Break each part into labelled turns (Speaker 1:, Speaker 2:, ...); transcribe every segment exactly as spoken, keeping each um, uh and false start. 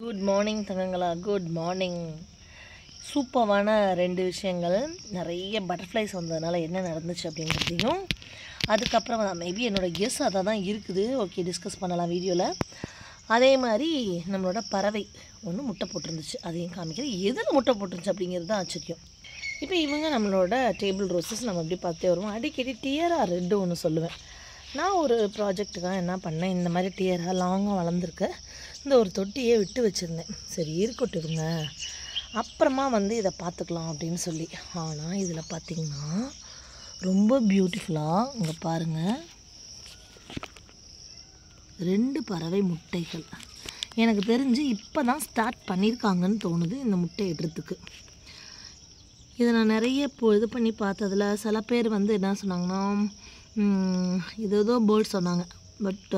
Speaker 1: Good morning தங்கங்களா. Good morning. சூப்பரான ரெண்டு விஷயங்கள். நிறைய பட்டர்ஃப்ளைஸ் வந்ததுனால என்ன நடந்துச்சு அப்படிங்கிறதையும், அதுக்கப்புறம் மேபி என்னோடய கெஸ் அதை தான் இருக்குது. ஓகே, டிஸ்கஸ் பண்ணலாம் வீடியோவில். அதே மாதிரி நம்மளோட பறவை ஒன்று முட்டை போட்டிருந்துச்சு, அதையும் காமிக்கிறேன். எதில் முட்டை போட்டுருந்துச்சு அப்படிங்கிறது தான் ஆச்சரியம். இப்போ இவங்க நம்மளோட டேபிள் ரோசஸ் நம்ம எப்படி பார்த்தே வருவோம். அடிக்கடி டியராக ரெட்டு ஒன்று சொல்லுவேன். நான் ஒரு ப்ராஜெக்ட்டுக்காக என்ன பண்ணேன், இந்த மாதிரி டியராக லாங்காக வளர்ந்துருக்கு இந்த ஒரு தொட்டியே விட்டு வச்சுருந்தேன். சரி இருக்கட்டுங்க, அப்புறமா வந்து இதை பார்த்துக்கலாம் அப்படின்னு சொல்லி. ஆனால் இதில் பார்த்திங்கன்னா ரொம்ப பியூட்டிஃபுல்லாக இங்கே பாருங்கள், ரெண்டு பறவை முட்டைகள். எனக்கு தெரிஞ்சு இப்போ தான் ஸ்டார்ட் பண்ணியிருக்காங்கன்னு தோணுது இந்த முட்டை இடுறதுக்கு. இதை நான் நிறைய இப்போ இது பண்ணி பார்த்ததில் சில பேர் வந்து என்ன சொன்னாங்கன்னா, இது ஏதோ பேர்ட் சொன்னாங்க. பட்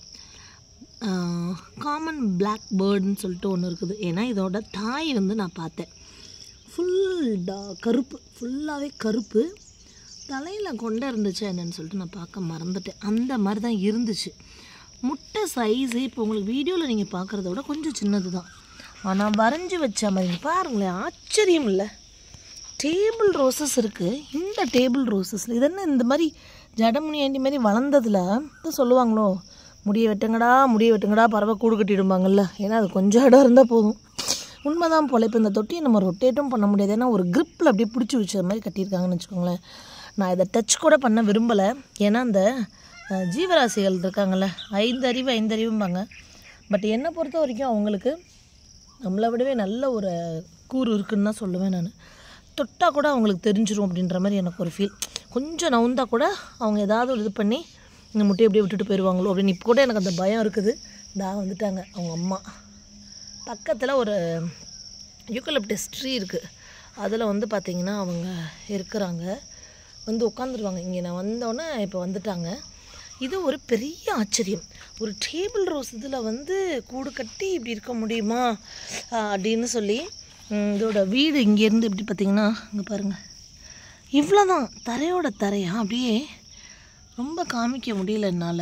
Speaker 1: காமன் பிளாக் பேர்டுன்னு சொல்லிட்டு ஒன்று இருக்குது. ஏன்னா இதோட தாய் வந்து நான் பார்த்தேன், ஃபுல் டா கருப்பு, ஃபுல்லாகவே கருப்பு, தலையில் கொண்டை இருந்துச்சு என்னன்னு சொல்லிட்டு நான் பார்க்க மறந்துட்டேன். அந்த மாதிரி தான் இருந்துச்சு. முட்டை சைஸு இப்போ உங்களுக்கு வீடியோவில் நீங்கள் பார்க்குறத விட கொஞ்சம் சின்னது தான். ஆனால் வரைஞ்சி வச்ச மாதிரி பாருங்களேன், ஆச்சரியம் இல்லை? டேபிள் ரோசஸ் இருக்குது. இந்த டேபிள் ரோசஸில் இது என்ன இந்த மாதிரி ஜடமுனியாண்டி மாதிரி வளர்ந்ததில் சொல்லுவாங்களோ, முடிய வெட்டுங்கடா முடிய வெட்டுங்கடா பறவை கூடு கட்டிடுவாங்கல்ல. ஏன்னா அது கொஞ்சம் இடம் இருந்தால் போதும். உண்மைதான் போல். இப்போ இந்த தொட்டியை நம்ம ரொட்டேட்டும் பண்ண முடியாது, ஏன்னா ஒரு க்ரிப்பில் அப்படியே பிடிச்சி வச்ச மாதிரி கட்டியிருக்காங்கன்னு வச்சுக்கோங்களேன். நான் இதை டச் கூட பண்ண விரும்பலை. ஏன்னா அந்த ஜீவராசிகள் இருக்காங்கள்ல, ஐந்தறிவு ஐந்தறிவும்பாங்க. பட் என்னை பொறுத்த வரைக்கும் அவங்களுக்கு நம்மளை விடவே நல்ல ஒரு கூறு இருக்குன்னு தான் சொல்லுவேன் நான். தொட்டால் கூட அவங்களுக்கு தெரிஞ்சிடும் அப்படின்ற மாதிரி எனக்கு ஒரு ஃபீல். கொஞ்சம் நவுந்தால் கூட அவங்க ஏதாவது ஒரு இது பண்ணி இந்த முட்டையை அப்படியே விட்டுட்டு போயிடுவாங்களோ அப்படின்னு இப்போ கூட எனக்கு அந்த பயம் இருக்குது. தான் வந்துட்டாங்க அவங்க அம்மா. பக்கத்தில் ஒரு யூக்கலிப்டஸ் ட்ரீ இருக்குது, அதில் வந்து பார்த்திங்கன்னா அவங்க இருக்கிறாங்க, வந்து உட்காந்துருவாங்க. இங்கே நான் வந்தோடனே இப்போ வந்துட்டாங்க. இது ஒரு பெரிய ஆச்சரியம். ஒரு டேபிள் ரோஸ் இதில் வந்து கூடு கட்டி இப்படி இருக்க முடியுமா அப்படின்னு சொல்லி. இதோட வீடு இங்கேருந்து எப்படி பார்த்திங்கன்னா இங்கே பாருங்கள், இவ்வளோ தான் தரையோட தரையாக அப்படியே ரொம்ப காமிக்க முடியல என்னால்.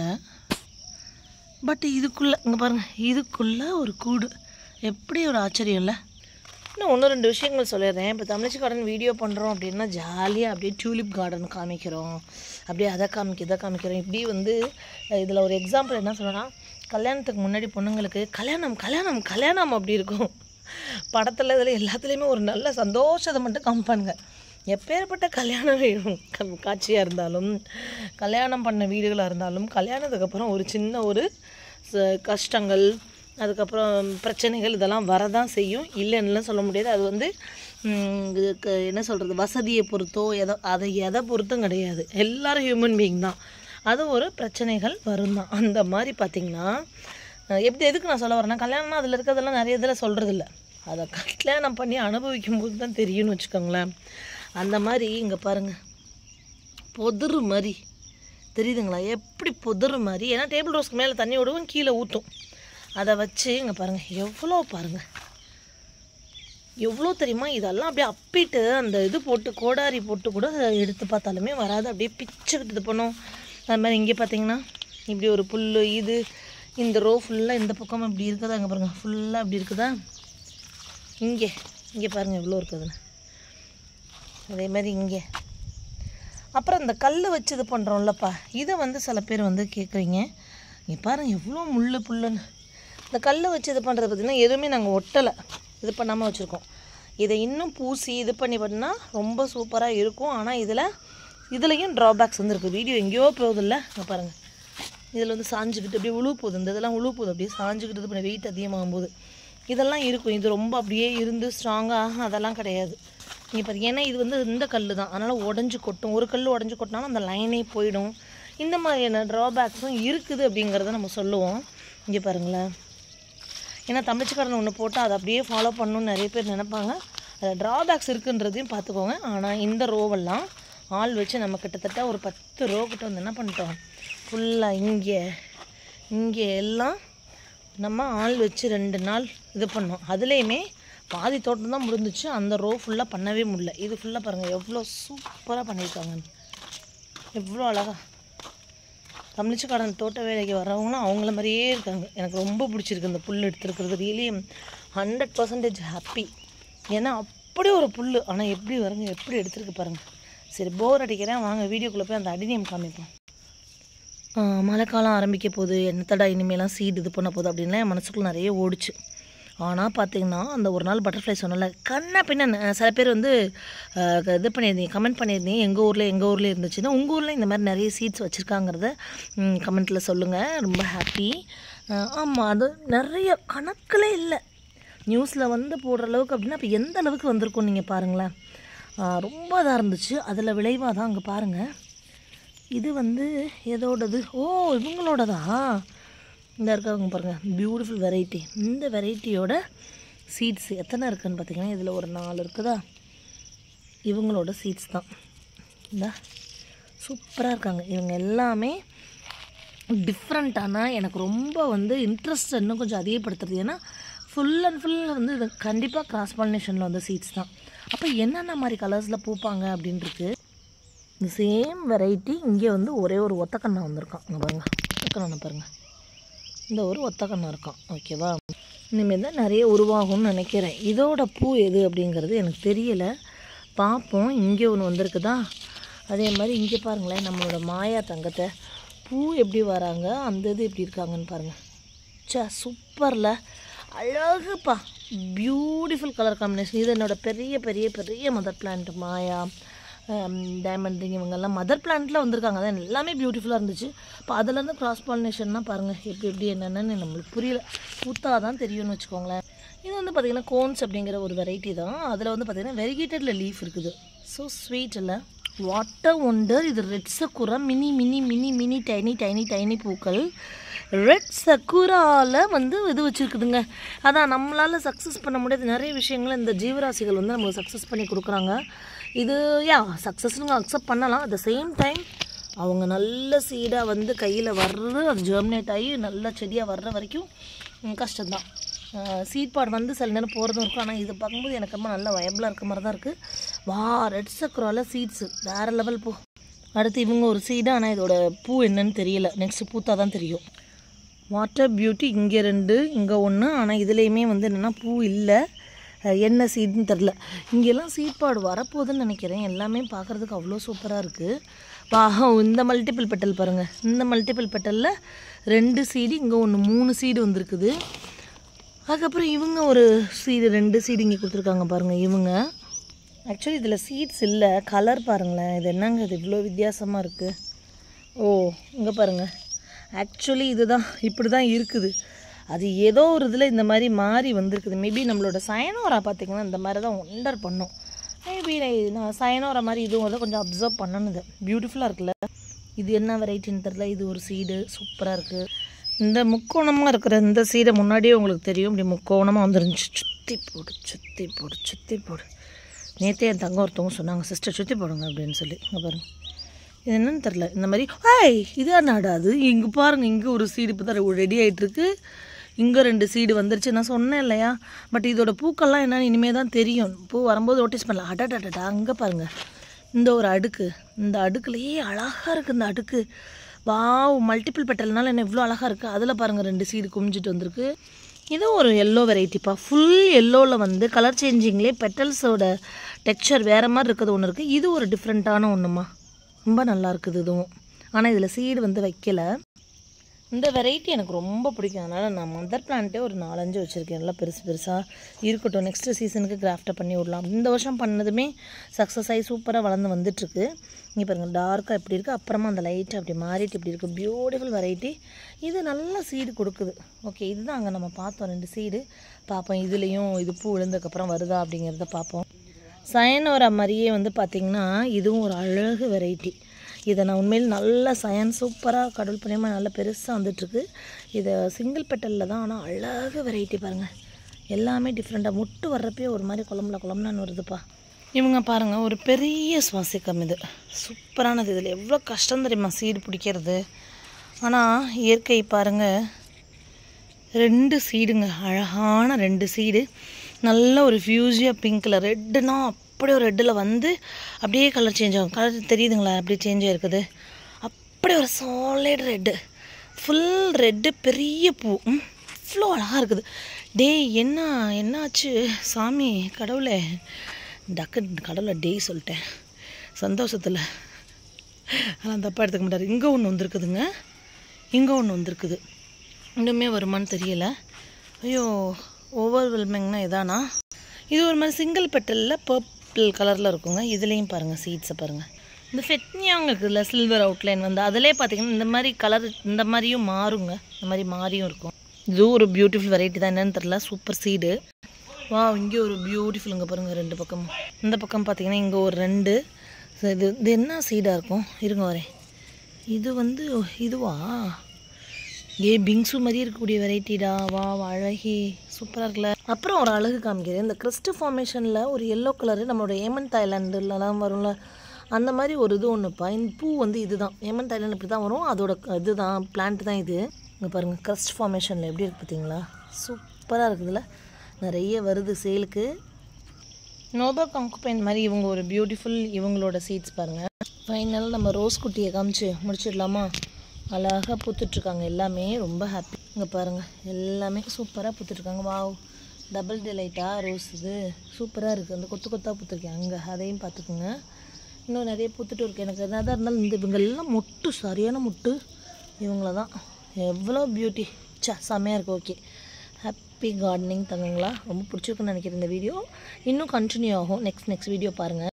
Speaker 1: பட் இதுக்குள்ளே இங்கே பாருங்கள், இதுக்குள்ளே ஒரு கூடு. எப்படி ஒரு ஆச்சரியம் இல்லை? இன்னும் ஒன்று ரெண்டு விஷயங்கள் சொல்லிடுறேன். இப்போ தமிழ்ச்சி கார்டன் வீடியோ பண்ணுறோம் அப்படின்னா ஜாலியாக அப்படியே டியூலிப் கார்டன் காமிக்கிறோம், அப்படியே அதை காமிக்க இதை காமிக்கிறோம். இப்படி வந்து இதில் ஒரு எக்ஸாம்பிள் என்ன சொல்லணும்னா, கல்யாணத்துக்கு முன்னாடி பொண்ணுங்களுக்கு கல்யாணம் கல்யாணம் கல்யாணம் அப்படி இருக்கும் படத்தில். இதில் எல்லாத்துலேயுமே ஒரு நல்ல சந்தோஷத்தை மட்டும் காமிப்பானுங்க. எப்பேற்பட்ட கல்யாணம் காட்சியாக இருந்தாலும், கல்யாணம் பண்ண வீடுகளாக இருந்தாலும், கல்யாணத்துக்கப்புறம் ஒரு சின்ன ஒரு கஷ்டங்கள், அதுக்கப்புறம் பிரச்சனைகள் இதெல்லாம் வரதான் செய்யும். இல்லைன்னுலாம் சொல்ல முடியாது. அது வந்து என்ன சொல்கிறது, வசதியை பொறுத்தோ எதோ அதை எதை பொறுத்தும் கிடையாது. எல்லோரும் ஹியூமன் பீயிங் தான். அது ஒரு பிரச்சனைகள் வரும் தான். அந்த மாதிரி பார்த்திங்கன்னா எப்படி எதுக்கு நான் சொல்ல வரேன்னா, கல்யாணம்னா அதில் இருக்கிறதெல்லாம் நிறைய இதில் சொல்கிறதில்ல, அதை கல்யாணம் பண்ணி அனுபவிக்கும் போது தான் தெரியும்னு வச்சுக்கோங்களேன். அந்த மாதிரி இங்கே பாருங்கள், பொதுறு மாதிரி தெரியுதுங்களா? எப்படி பொதுறு மாதிரி. ஏன்னா டேபிள் ரோஸ்க்கு மேலே தண்ணி விடுவோம், கீழே ஊற்றும். அதை வச்சு இங்கே பாருங்கள், எவ்வளோ பாருங்கள், எவ்வளோ தெரியுமா? இதெல்லாம் அப்படியே அப்பிட்டு அந்த இது போட்டு கோடாரி போட்டு கூட எடுத்து பார்த்தாலுமே வராது, அப்படியே பிச்சுக்கிட்டு இது பண்ணும். அது மாதிரி இங்கே பார்த்தீங்கன்னா இப்படி ஒரு புல், இது இந்த ரோ ஃபுல்லாக இந்த பக்கமும் இப்படி இருக்குதா, இங்கே பாருங்கள் ஃபுல்லாக அப்படி இருக்குதா. இங்கே இங்கே பாருங்கள் எவ்வளோ இருக்குதுன்னு. அதே மாதிரி இங்கே அப்புறம் இந்த கல் வச்சு இது பண்ணுறோம்லப்பா, இதை வந்து சில பேர் வந்து கேட்குறீங்க. இங்கே பாருங்கள் எவ்வளோ முள் புல்லுன்னு. இந்த கல் வச்சு இது பண்ணுறது பார்த்திங்கன்னா எதுவுமே நாங்கள் ஒட்டலை, இது பண்ணாமல் வச்சுருக்கோம். இதை இன்னும் பூசி இது பண்ணி பண்ணால் ரொம்ப சூப்பராக இருக்கும். ஆனால் இதில் இதுலேயும் ட்ராபேக்ஸ் வந்து இருக்குது. வீடியோ எங்கேயோ போகுதில்ல, இங்கே பாருங்கள் இதில் வந்து சாஞ்சிக்கிட்டு அப்படியே உழு போகுது. இந்த இதெல்லாம் உழு போகுது, அப்படியே சாஞ்சிக்கிட்டு இது பண்ண வெயிட் அதிகமாகும் போது இதெல்லாம் இருக்கும். இது ரொம்ப அப்படியே இருந்து ஸ்ட்ராங்காக அதெல்லாம் கிடையாது. நீங்கள் பாருங்கள், ஏன்னா இது வந்து இந்த கல் தான், அதனால் உடஞ்சி கொட்டும். ஒரு கல் உடஞ்சி கொட்டினாலும் அந்த லைனே போயிடும். இந்த மாதிரியான ட்ராபேக்ஸும் இருக்குது அப்படிங்கிறத நம்ம சொல்லுவோம். இங்கே பாருங்களேன், ஏன்னா தமிழ்ச்சிக்காரன் ஒன்று போட்டால் அதை அப்படியே ஃபாலோ பண்ணணுன்னு நிறைய பேர் நினைப்பாங்க. அதில் ட்ராபேக்ஸ் இருக்குன்றதையும் பார்த்துக்கோங்க. ஆனால் இந்த ரோவெல்லாம் ஆள் வச்சு நம்ம கிட்டத்தட்ட ஒரு பத்து ரோ கிட்ட வந்து என்ன பண்ணிட்டோம், ஃபுல்லாக இங்கே இங்கே எல்லாம் நம்ம ஆள் வச்சு ரெண்டு நாள் இது பண்ணோம். அதுலேயுமே பாதி தோட்டம் தான் முடிஞ்சிச்சு, அந்த ரோ ஃபுல்லாக பண்ணவே முடியல. இது ஃபுல்லாக பாருங்கள் எவ்வளோ சூப்பராக பண்ணியிருக்காங்க, எவ்வளோ அழகாக தமிழ்ச்சி கார்டன் தோட்ட வேலைக்கு வர்றவங்களும் அவங்கள மாதிரியே இருக்காங்க. எனக்கு ரொம்ப பிடிச்சிருக்கு இந்த புல் எடுத்துருக்கிறது. Really hundred percentage happy. ஏன்னா அப்படி ஒரு புல், ஆனால் எப்படி வருங்க, எப்படி எடுத்துருக்கு பாருங்கள். சரி, போர் அடிக்கிறேன், வாங்க வீடியோக்குள்ளே போய் அந்த அடினியம் காமிப்போம். மழைக்காலம் ஆரம்பிக்க போகுது, என்னத்தடா இனிமேலாம் சீட் இது பண்ண போகுது அப்படின்லாம் என் மனசுக்குள்ளே நிறைய ஓடிச்சு. ஆனால் பார்த்தீங்கன்னா அந்த ஒரு நாள் பட்டர்ஃப்ளை சொன்னல கண்ணா பின்ன சில பேர் வந்து இது பண்ணியிருந்தீங்க, கமெண்ட் பண்ணியிருந்தீங்க எங்கள் ஊரில் எங்கள் ஊரில் இருந்துச்சுன்னா உங்கள் ஊரில் இந்த மாதிரி நிறைய சீட்ஸ் வச்சுருக்காங்கிறத கமெண்ட்டில் சொல்லுங்கள். ரொம்ப ஹாப்பி. ஆமாம், அது நிறைய கணக்கில் இல்லை, நியூஸில் வந்து போடுற அளவுக்கு. அப்படின்னா இப்போ எந்த அளவுக்கு வந்திருக்கும் நீங்கள் பாருங்களேன். ரொம்ப இதாக இருந்துச்சு. அதில் விளைவாக தான் அங்கே பாருங்கள், இது வந்து எதோடது, ஓ இவங்களோடதா இந்த இருக்கவங்க பாருங்கள், பியூட்டிஃபுல் வெரைட்டி. இந்த வெரைட்டியோட சீட்ஸ் எத்தனை இருக்குதுன்னு பார்த்தீங்கன்னா இதில் ஒரு நாலு இருக்குதா, இவங்களோட சீட்ஸ் தான். இந்த சூப்பராக இருக்காங்க இவங்க எல்லாமே டிஃப்ரெண்ட்டானா எனக்கு ரொம்ப வந்து இன்ட்ரெஸ்ட் இன்னும் கொஞ்சம் அதிகப்படுத்துறது. ஏன்னா ஃபுல் அண்ட் ஃபுல் வந்து இது கண்டிப்பாக கிராஸ் பாலினேஷனில் வந்த சீட்ஸ் தான். அப்போ என்னென்ன மாதிரி கலர்ஸில் பூப்பாங்க அப்படின்ட்டுருக்கு. இந்த சேம் வெரைட்டி இங்கே வந்து ஒரே ஒரு ஒத்தக்கண்ணா வந்திருக்கான். இங்கே பாருங்கள், ஒத்தக்கண்ணா பாருங்கள், இந்த ஒரு ஒத்தக்கண்ணா இருக்கான். ஓகேவா, இனிமேல் தான் நிறைய உருவாகும்னு நினைக்கிறேன். இதோட பூ எது அப்படிங்கிறது எனக்கு தெரியலை, பார்ப்போம். இங்கே ஒன்று வந்திருக்குதா, அதே மாதிரி இங்கே பாருங்களேன் நம்மளோட மாயா தங்கத்தை பூ எப்படி வராங்க, அந்த இது எப்படி இருக்காங்கன்னு பாருங்கள். சே சூப்பரில் அழகுப்பா, பியூட்டிஃபுல் கலர் காம்பினேஷன். இது என்னோடய பெரிய பெரிய பெரிய மதர் பிளான்ட் மாயா, டைமண்ட் ரிங், இவங்கெல்லாம் மதர் பிளான்ட்டில் வந்திருக்காங்க. அதான் எல்லாமே பியூட்டிஃபுல்லாக இருந்துச்சு. இப்போ அதிலேருந்து கிராஸ் பாலினேஷன்னா பாருங்கள் எப்படி எப்படி என்னென்னு நம்மளுக்கு புரியல, பூத்தா தான் தெரியும்னு வச்சுக்கோங்களேன். இது வந்து பார்த்திங்கன்னா கோன்ஸ் அப்படிங்கிற ஒரு வெரைட்டி தான். அதில் வந்து பார்த்திங்கன்னா வெரிகேட்டடில் லீஃப் இருக்குது. ஸோ ஸ்வீட் இல்லை, வாட்டர் ஒண்டர். இது red sakura, mini mini mini mini tiny tiny tiny பூக்கள். ரெட் சக்குராவில் வந்து இது வச்சுருக்குதுங்க. அதான் நம்மளால் சக்ஸஸ் பண்ண முடியாது நிறைய விஷயங்கள் இந்த ஜீவராசிகள் வந்து நமக்கு சக்ஸஸ் பண்ணி கொடுக்குறாங்க. இது யா சக்ஸஸ்னுங்க அக்செப்ட் பண்ணலாம். அட் த சேம் டைம் அவங்க நல்ல சீடாக வந்து கையில் வர்றது, அது ஜெர்மினேட் ஆகி நல்ல செடியாக வர்ற வரைக்கும் கஷ்டம்தான். சீட் பாட் வந்து சில நேரம் போகிறதும் இருக்கும். ஆனால் இது பார்க்கும்போது எனக்கு ரொம்ப நல்ல வயபிளாக இருக்க மாதிரி தான் இருக்குது. வா, ரெட் சக்குராவில் சீட்ஸு வேறு லெவல் பூ. அடுத்து இவங்க ஒரு சீடு, ஆனால் இதோட பூ என்னன்னு தெரியல, நெக்ஸ்ட்டு பூத்தா தான் தெரியும். வாட்டர் பியூட்டி இங்கே ரெண்டு, இங்கே ஒன்று, ஆனால் இதுலேயுமே வந்து என்னென்னா பூ இல்லை, என்ன சீடுன்னு தெரில. இங்கெல்லாம் சீட்பாடு வரப்போகுதுன்னு நினைக்கிறேன். எல்லாமே பார்க்குறதுக்கு அவ்வளோ சூப்பராக இருக்குது. பா, இந்த மல்டிபிள் பெட்டல் பாருங்கள், இந்த மல்டிபிள் பெட்டலில் ரெண்டு சீடு, இங்கே ஒன்று மூணு சீடு வந்திருக்குது. அதுக்கப்புறம் இவங்க ஒரு சீடு, ரெண்டு சீடு இங்கே கொடுத்துருக்காங்க பாருங்கள். இவங்க ஆக்சுவலி இதில் சீட்ஸ் இல்லை, கலர் பாருங்களேன். இது என்னங்க இது இவ்வளோ வித்தியாசமாக இருக்குது. ஓ இங்கே பாருங்கள், ஆக்சுவலி இதுதான் இப்படி தான் இருக்குது. அது ஏதோ ஒரு இதில் இந்த மாதிரி மாறி வந்திருக்குது. மேபி நம்மளோட சயனோரா பார்த்திங்கன்னா இந்த மாதிரி தான் ஒண்டர் பண்ணும். மேபி நான் சயனோரா மாதிரி இதுவும் அதை கொஞ்சம் அப்சர்வ் பண்ணணும். இது பியூட்டிஃபுல்லாக இருக்குல்ல. இது என்ன வெரைட்டின்னு தெரில. இது ஒரு சீடு சூப்பராக இருக்குது. இந்த முக்கோணமாக இருக்கிற இந்த சீடை முன்னாடியே உங்களுக்கு தெரியும், இப்படி முக்கோணமாக வந்துருந்துச்சு. சுற்றி போடு சுற்றி போடு சுற்றி போடு. நேற்றே என் தங்க ஒருத்தவங்க சொன்னாங்க, சிஸ்டர் சுற்றி போடுங்க அப்படின்னு சொல்லி. இங்கே பாருங்கள், இது என்னன்னு தெரில. இந்த மாதிரி ஹாய் இதா நாடாது. இங்கே பாருங்கள், இங்கே ஒரு சீடு இப்போ தான் ரெடி ஆகிட்டுருக்கு. இங்கே ரெண்டு சீடு வந்துருச்சு. நான் சொன்னேன் இல்லையா, பட் இதோட பூக்கள்லாம் என்னென்னு இனிமேல் தான் தெரியும். பூ வரும்போது நோட்டீஸ் பண்ணலாம். அடடடா அங்கே பாருங்கள், இந்த ஒரு அடுக்கு, இந்த அடுக்குலையே அழகாக இருக்குது இந்த அடுக்கு. வாவ், மல்டிபிள் பெட்டல்னால என்ன இவ்வளோ அழகாக இருக்குது. அதில் பாருங்கள் ரெண்டு சீடு குமிஞ்சிட்டு வந்திருக்கு. இதுவும் ஒரு எல்லோ வெரைட்டிப்பா. ஃபுல் எல்லோவில் வந்து கலர் சேஞ்சிங்லேயே பெட்டல்ஸோட டெக்ஸ்சர் வேறு மாதிரி இருக்கிறது ஒன்று இருக்குது. இது ஒரு டிஃப்ரெண்ட்டான ஒன்றுமா, ரொம்ப நல்லா இருக்குது இதுவும். ஆனால் இதில் சீடு வந்து வைக்கலை. இந்த வெரைட்டி எனக்கு ரொம்ப பிடிக்கும். அதனால் நான் மதர் பிளான்ட்டே ஒரு நாலஞ்சு வச்சுருக்கேன். நல்லா பெருசு பெருசாக இருக்கட்டும், நெக்ஸ்ட்டு சீசனுக்கு கிராஃப்டை பண்ணி விடலாம். இந்த வருஷம் பண்ணதுமே சக்ஸஸ் ஆகி சூப்பராக வளர்ந்து வந்துட்டுருக்கு. இங்கே பாருங்கள், டார்க்காக எப்படி இருக்குது, அப்புறமா அந்த லைட்டாக அப்படி மாறிட்டு இப்படி இருக்குது. Beautiful variety. இது நல்ல சீடு கொடுக்குது. ஓகே, இதுதான் அங்கே நம்ம பார்த்தோம் ரெண்டு சீடு பார்ப்போம். இதுலேயும் இது பூ விழுந்ததுக்கப்புறம் வருதா அப்படிங்கிறத பார்ப்போம். சயனோரா மாதிரியே வந்து பார்த்திங்கன்னா இதுவும் ஒரு அழகு வெரைட்டி. இதை நான் உண்மையில் நல்ல சயன் சூப்பராக கடவுள் புண்ணியமாக நல்லா பெருசாக வந்துட்டுருக்கு. இதை சிங்கிள் பெட்டலில் தான், ஆனால் அழகு வெரைட்டி பாருங்கள். எல்லாமே டிஃப்ரெண்ட்டாக முட்டு வர்றப்பே ஒரு மாதிரி குழம்புல குழம்புலான்னு வருதுப்பா. இவங்க பாருங்கள், ஒரு பெரிய சுவாசிக்கம் இது சூப்பரானது. இதில் எவ்வளோ கஷ்டம் தெரியுமா சீடு பிடிக்கிறது. ஆனால் இயற்கை பாருங்கள், ரெண்டு சீடுங்க, அழகான ரெண்டு சீடு, நல்ல ஒரு ஃபியூசியா பிங்க்கில், ரெட்டுனா அப்படியே ஒரு ரெட்டில் வந்து அப்படியே கலர் சேஞ்ச் ஆகும். கலர் தெரியுதுங்களா, அப்படியே சேஞ்ச் ஆகிருக்குது. அப்படி ஒரு சாலிட் ரெட்டு, ஃபுல் ரெட்டு, பெரிய பூ, இவ்வளோ அழகாக இருக்குது. டேய் என்ன என்னாச்சு சாமி கடவுளே, டக்கு கடவுளை டேய் சொல்லிட்டேன் சந்தோஷத்தில், ஆனால் தப்பாக எடுத்துக்க மாட்டார். இங்கே ஒன்று வந்திருக்குதுங்க, இங்கே ஒன்று வந்திருக்குது, இன்னுமே வருமானு தெரியலை. ஐயோ ஓவர்வெல்மிங்னா இதானா? இது ஒரு மாதிரி சிங்கிள் பெட்டலில் பர்பிள் கலரில் இருக்குங்க. இதுலேயும் பாருங்கள் சீட்ஸை பாருங்கள். இந்த ஃபெட்னியாங்க இருக்குதுல்ல சில்வர் அவுட்லைன் வந்து, அதிலே பார்த்தீங்கன்னா இந்த மாதிரி கலர் இந்த மாதிரியும் மாறுங்க, இந்த மாதிரி மாறியும் இருக்கும். இதுவும் ஒரு பியூட்டிஃபுல் வெரைட்டி தான், என்னென்னு தெரில. Super seed. வா இங்கே ஒரு பியூட்டிஃபுல்லுங்க பாருங்கள், ரெண்டு பக்கமும். இந்த பக்கம் பார்த்தீங்கன்னா இங்கே ஒரு ரெண்டு. இது இது என்ன சீடாக இருக்கும், இருங்க வரேன். இது வந்து இதுவா, ஏ பிங்ஸு மாதிரி இருக்கக்கூடிய வெரைட்டிடா. வா அழகி, சூப்பராக இருக்குல்ல. அப்புறம் ஒரு அழகு காமிக்கிறேன். இந்த கிறிஸ்ட் ஃபார்மேஷனில் ஒரு எல்லோ கலரு நம்மளோட ஏமன் தாய்லாண்டுலலாம் வரும்ல, அந்த மாதிரி ஒரு இது ஒன்றுப்பா. இந்த பூ வந்து இது தான் ஏமன் தாய்லாண்டு, இப்படி தான் வரும். அதோட இது தான் பிளான்ட் தான் இது. இங்கே பாருங்கள் கிறிஸ்ட் ஃபார்மேஷனில் எப்படி இருக்குது பார்த்தீங்களா, சூப்பராக இருக்குதுல்ல. நிறைய வருது சேலுக்கு. நோபா காங்குபைன் மாதிரி இவங்க ஒரு பியூட்டிஃபுல், இவங்களோட சீட்ஸ் பாருங்கள். ஃபைனல் நம்ம ரோஸ் குட்டியை காமிச்சு முடிச்சிடலாமா? அழகாக பூத்துட்ருக்காங்க எல்லாமே, ரொம்ப ஹாப்பி. இங்கே பாருங்கள் எல்லாமே சூப்பராக பூத்துட்ருக்காங்க. வாவ் டபுள் டிலைட்டாக ரோஸ், இது சூப்பராக இருக்குது. அந்த கொத்து கொத்தாக பூத்துருக்கேன் அங்கே, அதையும் பார்த்துக்குங்க. இன்னும் நிறைய பூத்துட்டு இருக்குது. எனக்கு எதாவது இருந்தாலும் இந்த இவங்கெல்லாம் மொட்டு, சரியான மொட்டு இவங்கள தான். எவ்வளோ பியூட்டி, சா செம்மையாக இருக்குது. ஓகே, ஹாப்பி கார்டனிங் தங்கங்களா. ரொம்ப பிடிச்சிருக்குன்னு நினைக்கிறேன் இந்த வீடியோ. இன்னும் கண்டினியூ ஆகும். நெக்ஸ்ட் நெக்ஸ்ட் வீடியோ பாருங்கள்.